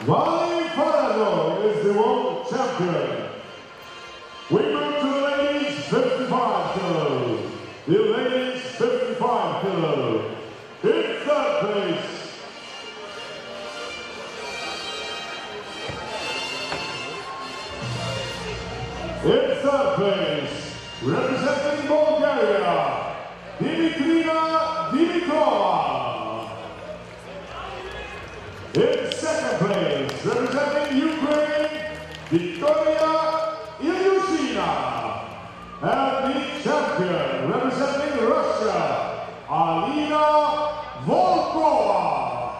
Vali Farado is the world champion. We move to the ladies 55 kilos. The ladies 55 kilos. In third place. In third place, representing Bulgaria, Dimitrina Dimitrova. In second place, representing Ukraine, Victoria Ilyushina. And the champion, representing Russia, Alina Volkova.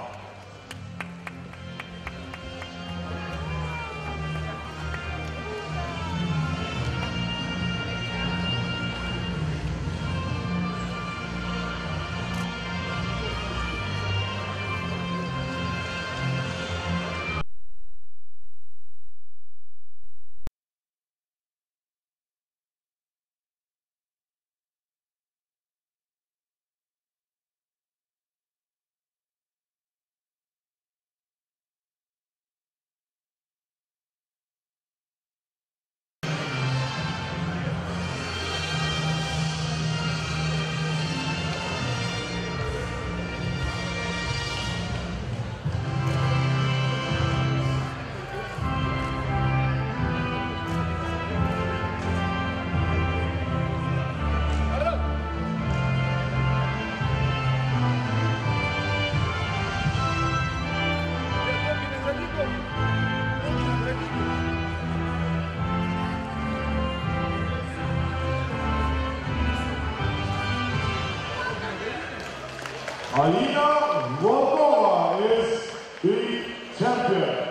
Alina Volkova is the champion.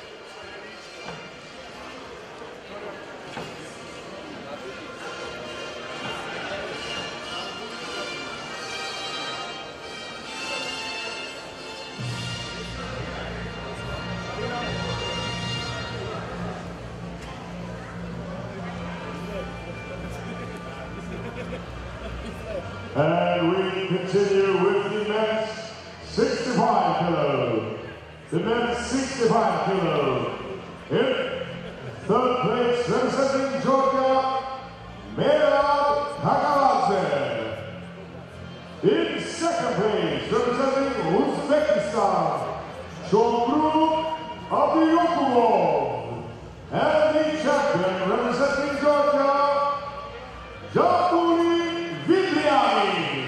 And we continue with the men's 65 kilo. The men's 65 kilo. In third place, representing Georgia, Merab Takaladze. In second place, representing Uzbekistan, Shomru Abdiyokubov. And the champion, representing Georgia, Jabuli Vigliani.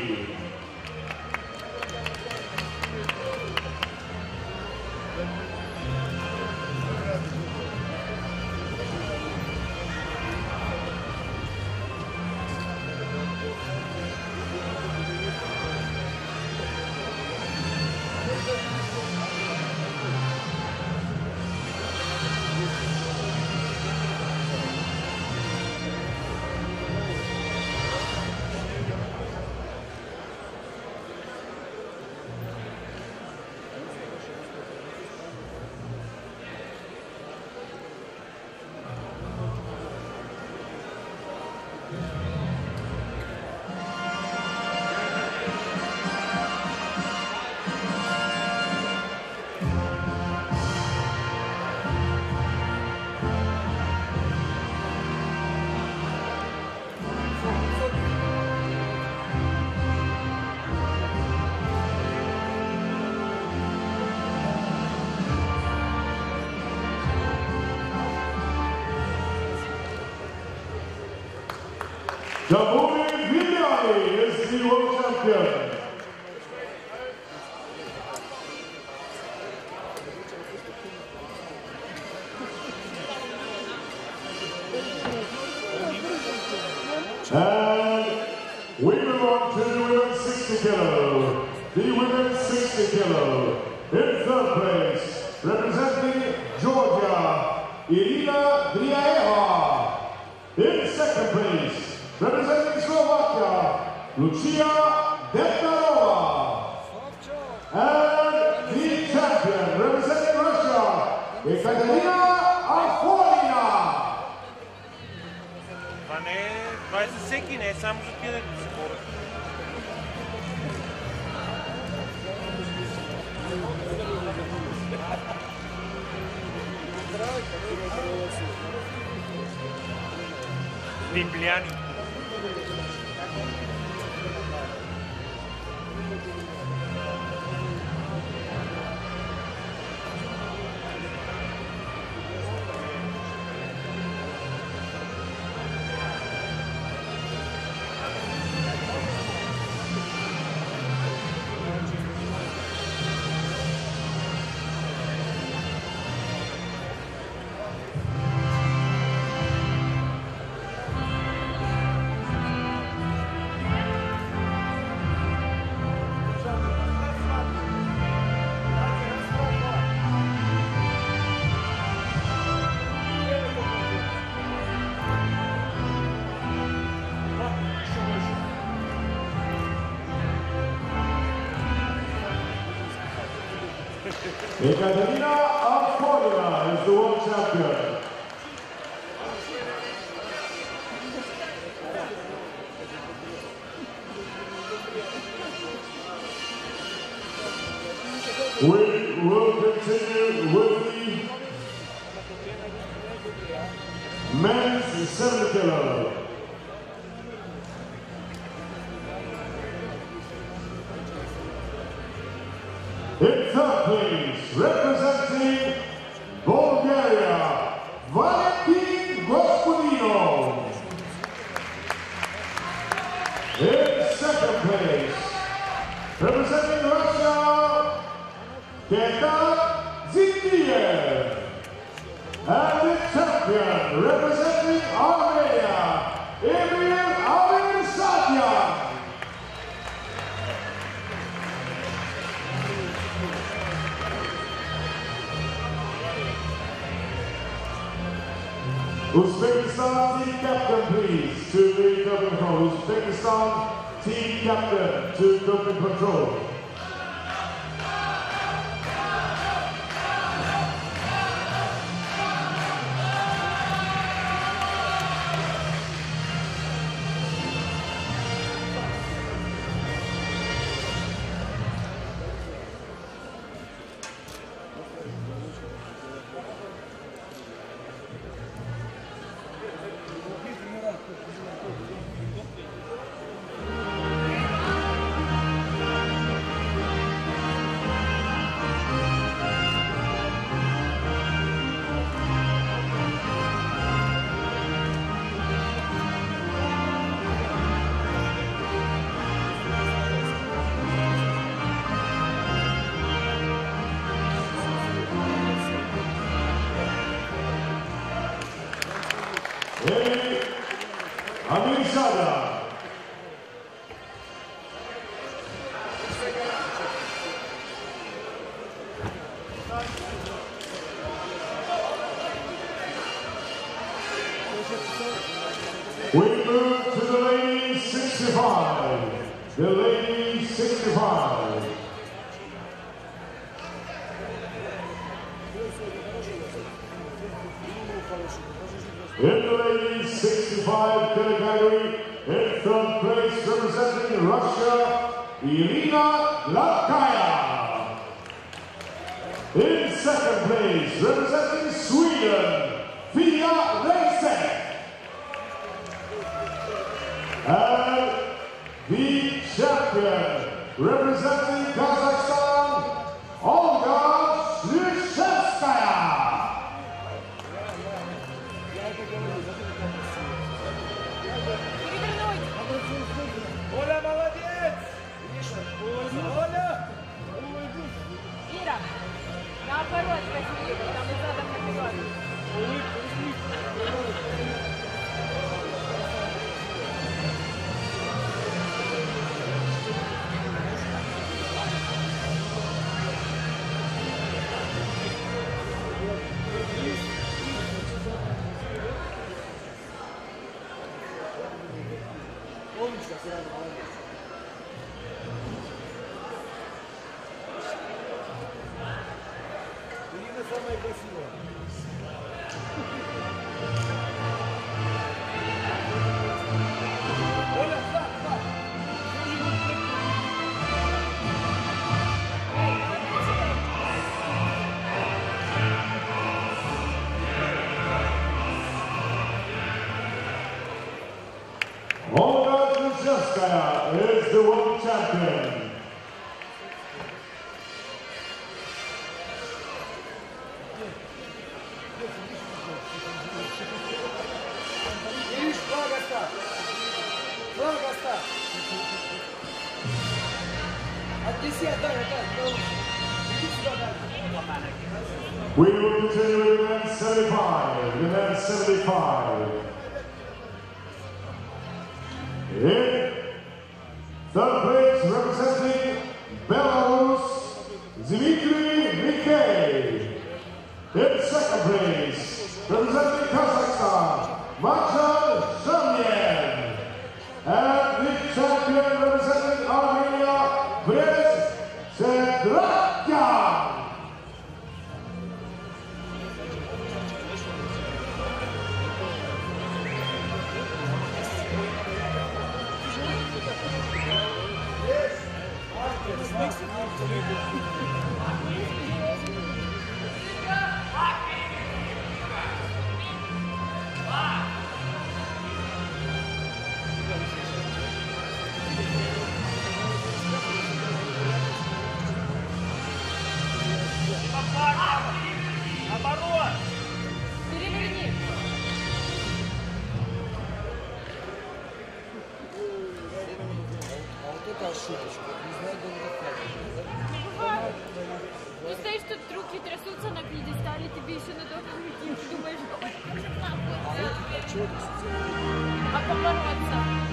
Jabuli Vigliani is the world champion. And we move on to the women's 60 kilo. The women's 60 kilo. In third place, representing Georgia, Irina Driaeva. In second place, representing Slovakia, Lucia Detnarova. And the champion, representing Russia, Ekaterina Afolina. Това е за всеки, не е само за тия да се борят. Bibliani. Ekaterina Affonina is the world champion. We will continue with the men's 70 kilo. In third place, representing Bulgaria, Valentin Gospodinov. In second place, representing Russia, Ketan Zindiev. And the champion, representing Armenia, Emil Amirsadyan. Uzbekistan team captain, please, to the doping control. Uzbekistan team captain to doping control. Amirsadyan. We move to the ladies 65. The ladies 65. In the ladies 65 category, in third place representing Russia, Irina Latkaya. In second place representing Sweden, Fia Reisek. And the champion representing Kazakhstan, Olga Slyushevskaya. Оля, молодец! Оля! Ира, наоборот, спасибо, там и задом напивают. Умничка, сразу молодец. Ирина самая красивая. Оля, стоп, стоп. champion. Ильич, флаг оставь. Флаг оставь. Отнеси, отдай. Иди сюда, дай. We will continue with event 75. Event 75. In third place, representing Belarus, Dmitry Nikkei. In second place, representing Kazakhstan, Marshal Shamyan. And the champion representing Armenia, Brez Sedrakyan. Переверни. А вот это ошибочка. Не знаю, где это. Ну стоишь тут, руки трясутся на пьедестале, тебе еще надо уйти, ты думаешь, ой, А чего ты а побороться.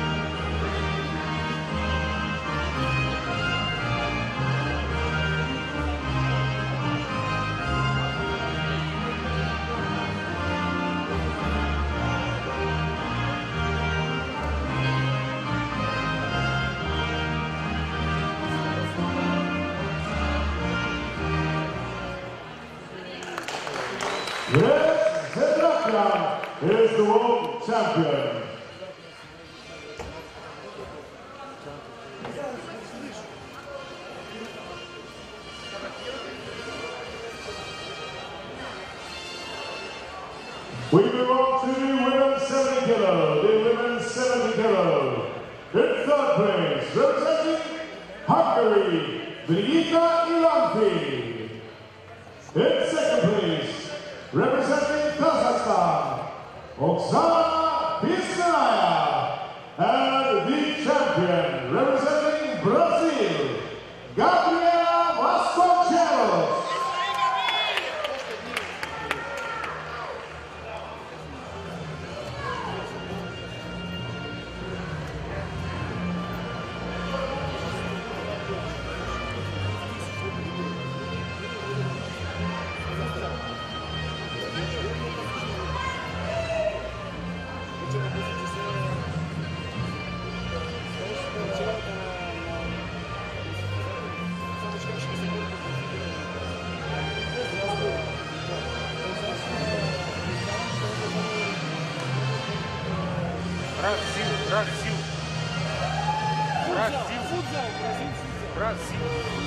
Brez Sedrakyan is the world champion. We move on to the women's 70 kilo. The women's 70 kilo. In third place, representing Hungary, Brigitta Ilanfi. In second place, representing Kazakhstan, Oksana Pisnaya. And the champion, representing Brazil, Gabriela Vasconcelos. Brasil.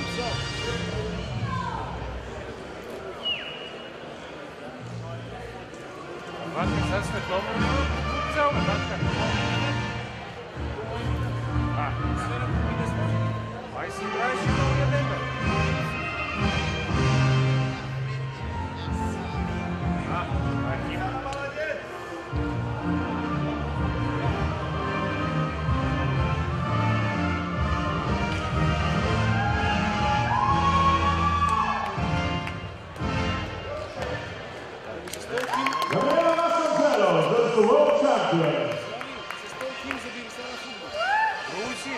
Was ist das für Weiß ich gleich oder länger? Gabriela Vasconcelos is the world champion. Руси.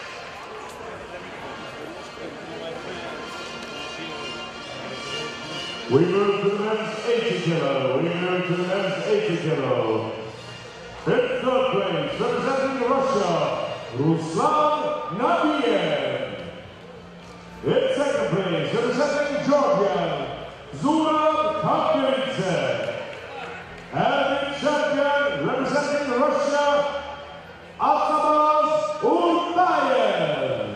We move to the men's 80 kilo. We move to the men's 80 kilo. In third place, representing Russia, Ruslan Nabiev. In second place, representing Georgia, Zurab Kapelitse. And in champion, representing Russia, Atabas Urtayev.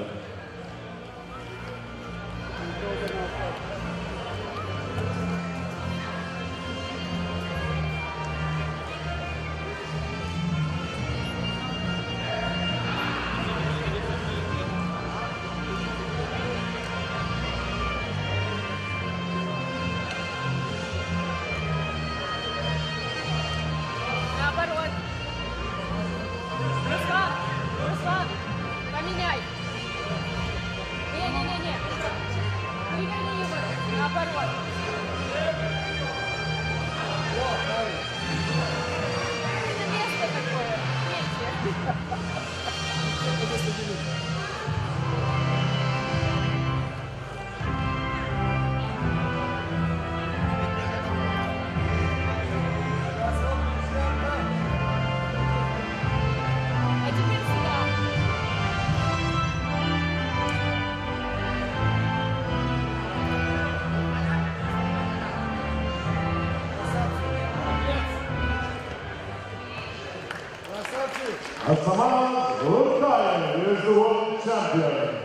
Asamaz Ruktayev is the world champion.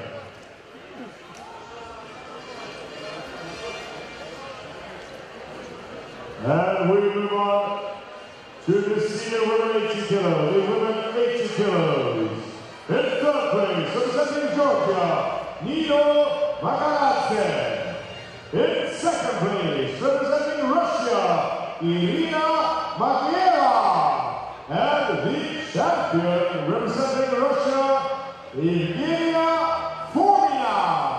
And we move on to the senior women 80 kilos, the women 80 kilos. In third place, representing Georgia, Nino Makaradze. In second place, representing Russia, Irina Makieva. And the champion, representing Russia, Evgenia Formina.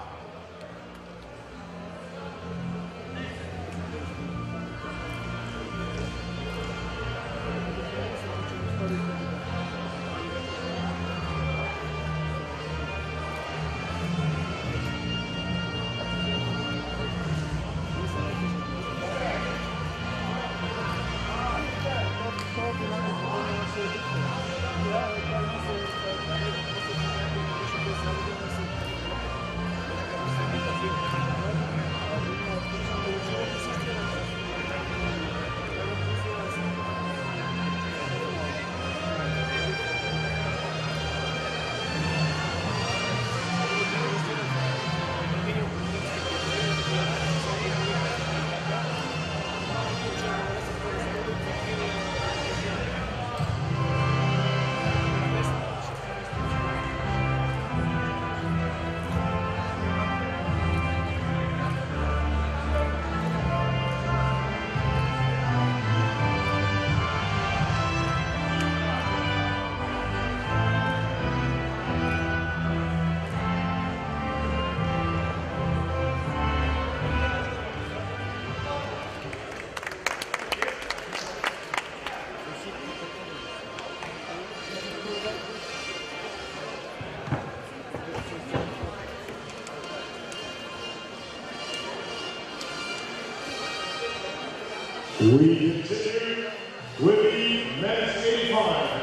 We continue with the men's 85.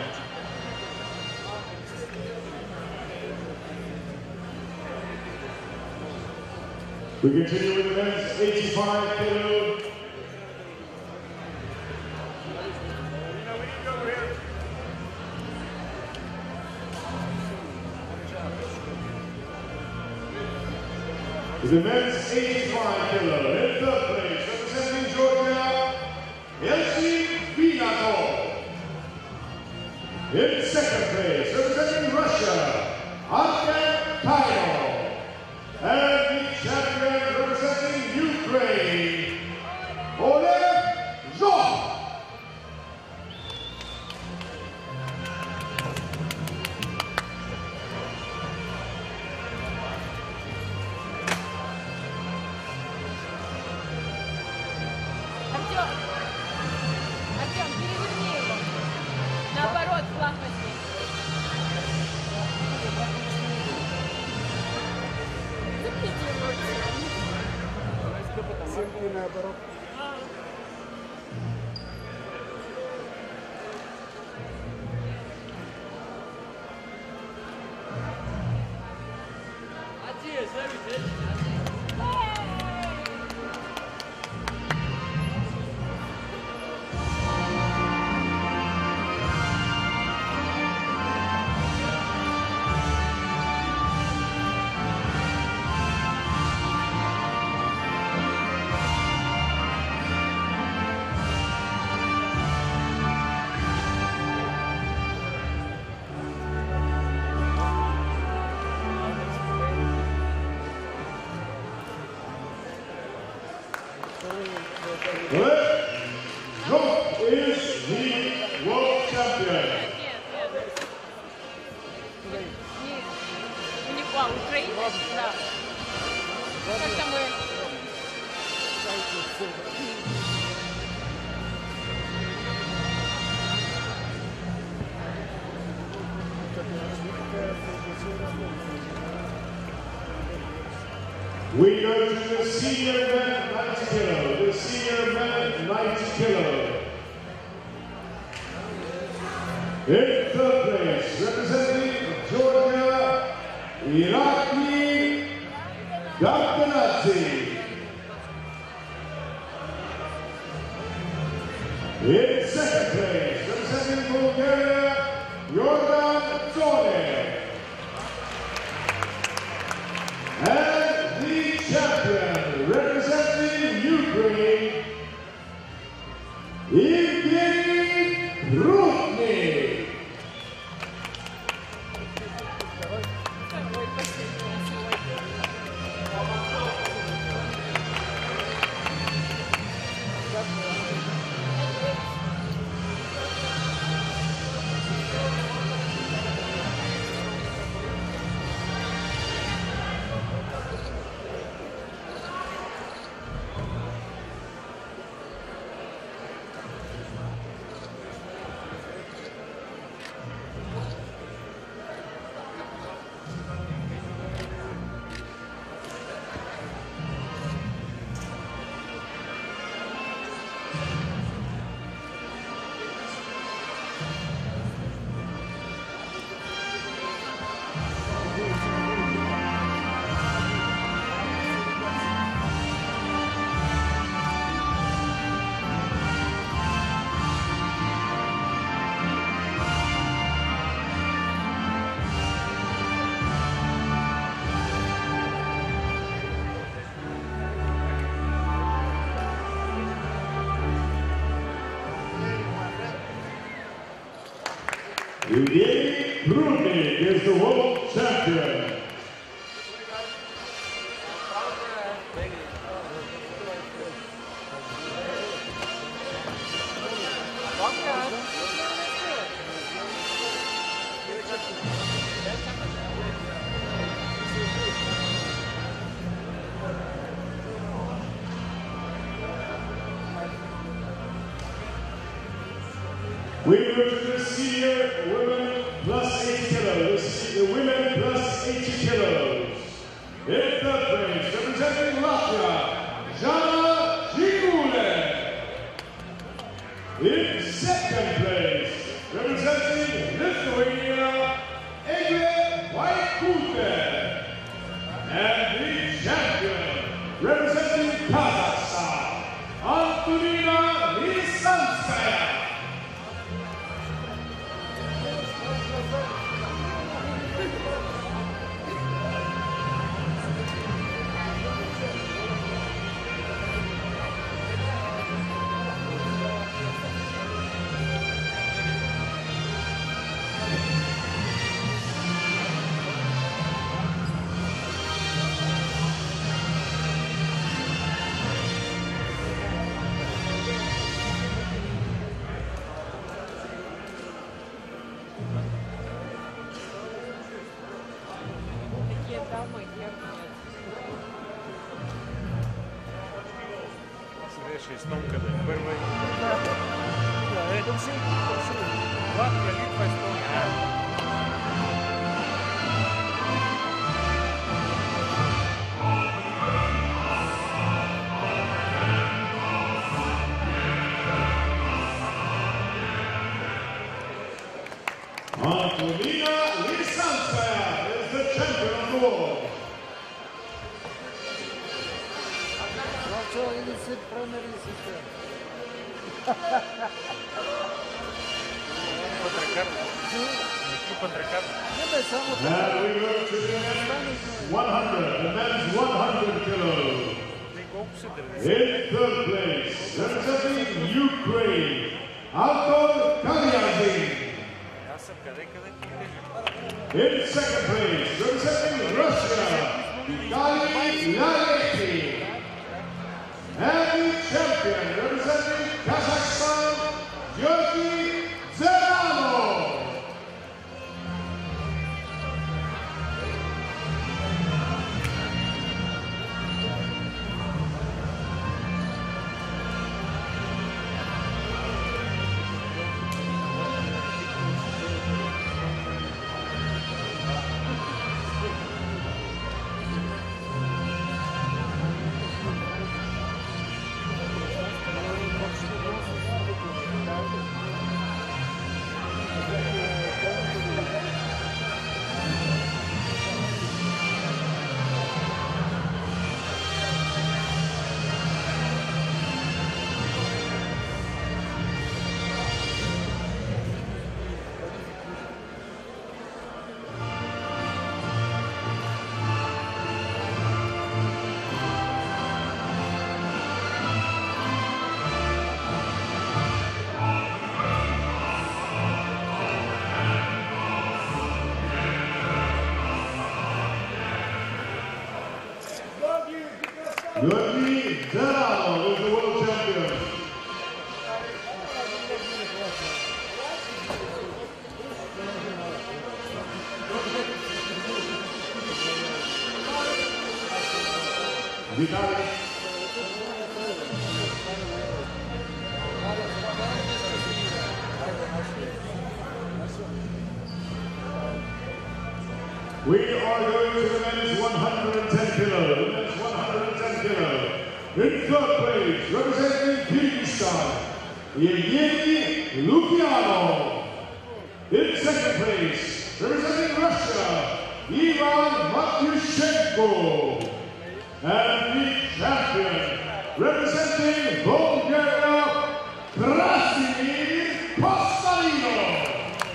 We continue with the men's 85 kilo. The men's 85 kilo in third place, representing Georgia, Elsie Vinato. In second place, representing Russia, Anton Taino. And the champion representing Ukraine, Oleg Zhov. Артем, переверни его. Наоборот, флаг возьми. Ссылки наоборот. Zhov is the world champion. Нет. У них Украина? Да. Как-то мы... We go to the senior men 90 kilo. The senior men 90 kilo. In third place, representing Georgia, Irakli Gavdanadze. In second place, representing Bulgaria, your Prudnik. Evgeny Prudnik is the world champion. We go to the senior women plus 80 kilos. The women plus 80 kilos. In third place, representing Latvia, Jana Žigulė. In second place, representing Lithuania, Eglė Vaikutė. And the champion, representing Kazakhstan, Antonina Lisanskaya. Estonka da prva. Latvija, Litva, Estonka. Antonina Lisanskaya is the champion of the world. Now we go to the men's 100, the men's 100 kilos. In third place, representing Ukraine, Anton Kalyazin. In second place, representing Russia, Vitaly Laleki. And the champion, representing Kazakhstan, Georgy Zeranov. We are going to the men's 110 kilo. The men's 110 kilo. In third place, representing Kyrgyzstan, Evgeny Lukianov. In second place, representing Russia, Ivan Matyushenko. And the champion, representing Bulgaria, Krasimir Kostalinov.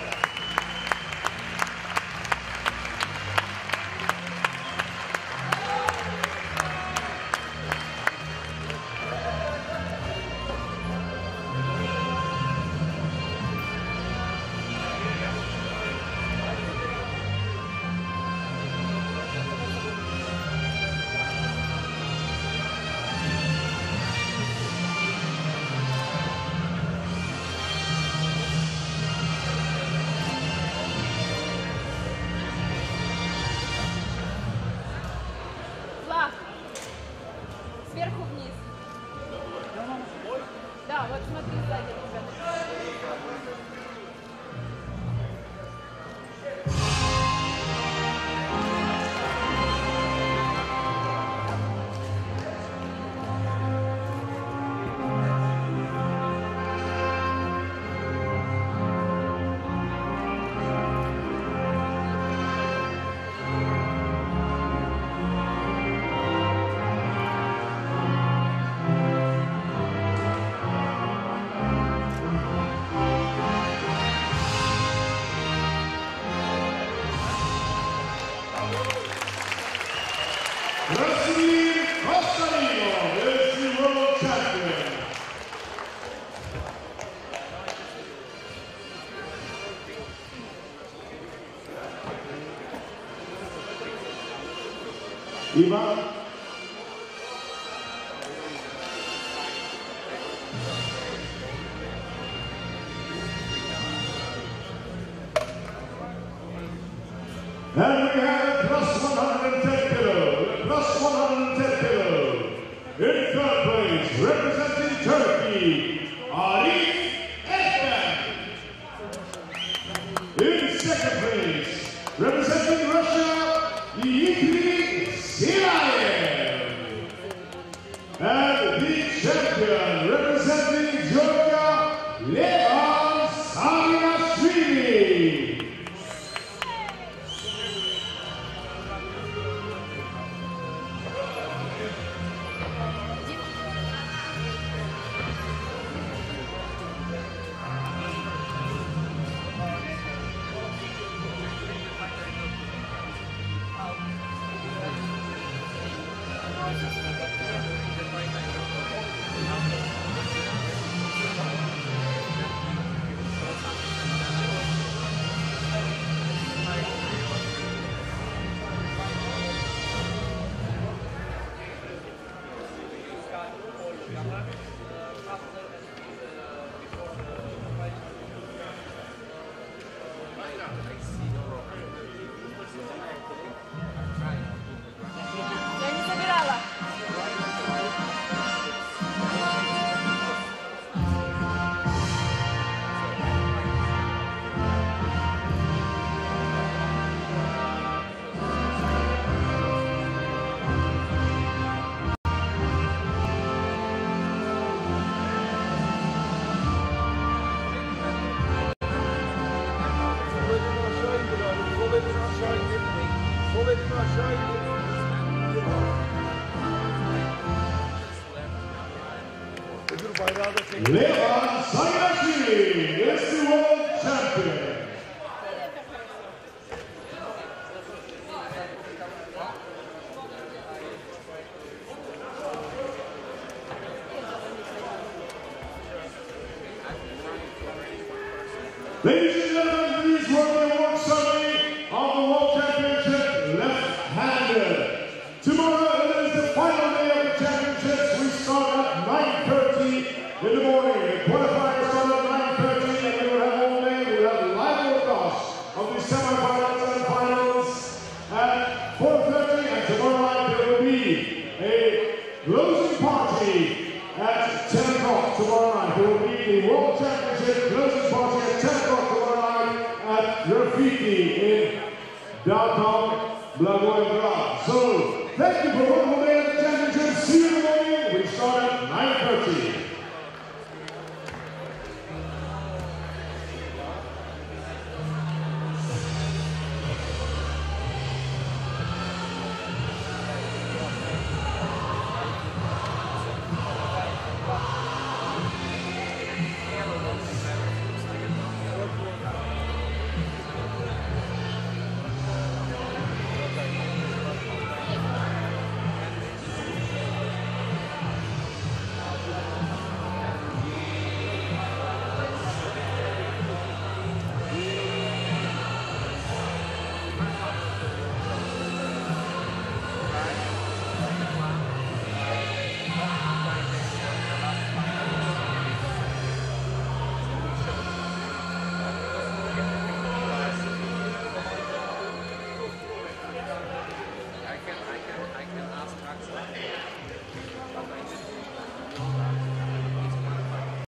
Сверху вниз. Да, вот смотри сзади. Krasimir Kostalinov is the world champion. Ivan. And we have plus 110 kilo, plus 110 kilo. In third place, representing Turkey, Arif Ekmen. In second place, representing Russia, Dmitry Silayev. And the champion, representing Georgia, Levan Saminashvili. Я не собирала. Levan Saminashvili is the world champion. Ladies and gentlemen, please welcome the award ceremony of the World Championship left-handed. Tomorrow is the final day of the championships. We start at 9:30 in the morning. The qualifiers start at 9:30 and we will have all day. We will have live broadcast of the semifinals and finals at 4:30, and tomorrow night there will be a closing party at 10 o'clock tomorrow night. There will be the World Championship closing party at 10 o'clock tomorrow night at Graffiti in downtown Blagoy Grad. So, thank you for welcoming the championship. See you